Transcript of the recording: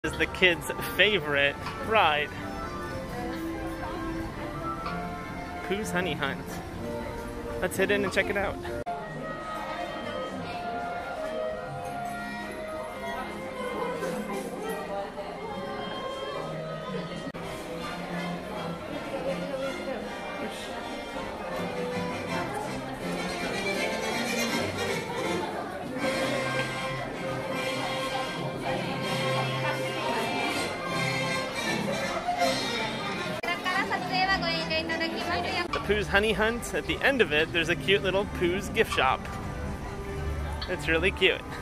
Is the kids' favorite ride. Pooh's Honey Hunt. Let's head in and check it out. The Pooh's Honey Hunt, at the end of it, there's a cute little Pooh's gift shop. It's really cute.